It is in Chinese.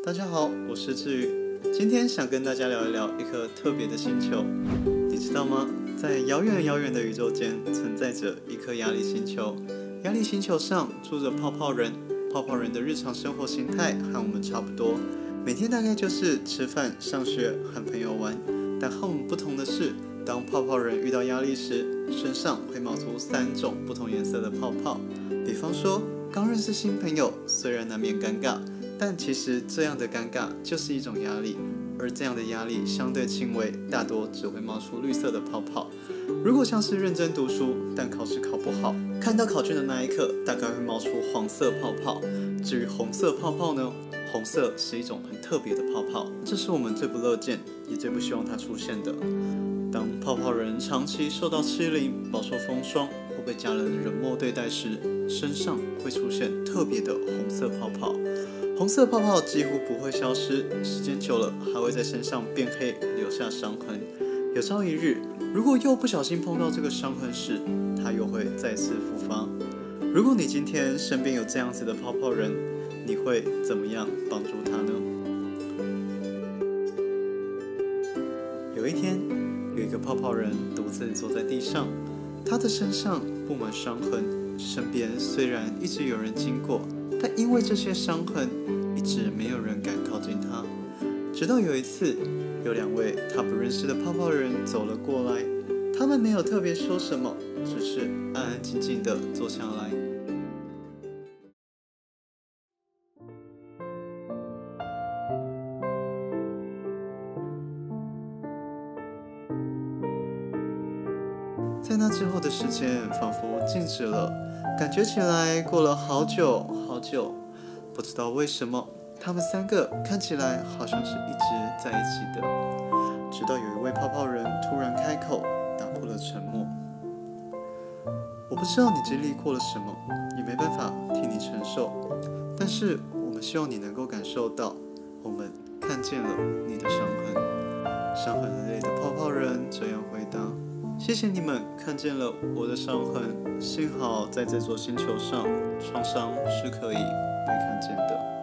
大家好，我是志宇，今天想跟大家聊一聊一颗特别的星球。你知道吗？在遥远遥远的宇宙间，存在着一颗压力星球。压力星球上住着泡泡人，泡泡人的日常生活形态和我们差不多，每天大概就是吃饭、上学、和朋友玩。但和我们不同的是，当泡泡人遇到压力时，身上会冒出3种不同颜色的泡泡。比方说，刚认识新朋友，虽然难免尴尬，但其实这样的尴尬就是一种压力，而这样的压力相对轻微，大多只会冒出绿色的泡泡。如果像是认真读书，但考试考不好，看到考卷的那一刻，大概会冒出黄色泡泡。至于红色泡泡呢？红色是一种很特别的泡泡，这是我们最不乐见，也最不希望它出现的。当泡泡人长期受到欺凌、饱受风霜，或被家人冷漠对待时，身上会出现特别的红色泡泡。红色泡泡几乎不会消失，时间久了还会在身上变黑，留下伤痕。有朝一日，如果又不小心碰到这个伤痕时，它又会再次复发。如果你今天身边有这样子的泡泡人，你会怎么样帮助他呢？有一天，有一个泡泡人独自坐在地上，他的身上布满伤痕，身边虽然一直有人经过，但因为这些伤痕，一直没有人敢靠近他。直到有一次，有2位他不认识的泡泡人走了过来，他们没有特别说什么，只是安安静静地坐下来。在那之后的时间仿佛静止了，感觉起来过了好久好久。不知道为什么，他们3个看起来好像是一直在一起的。直到有一位泡泡人突然开口，打破了沉默。我不知道你经历过了什么，也没办法替你承受，但是我们希望你能够感受到，我们看见了你的伤痕。伤痕累累的泡泡人这样回答。谢谢你们看见了我的伤痕，幸好在这座星球上，创伤是可以被看见的。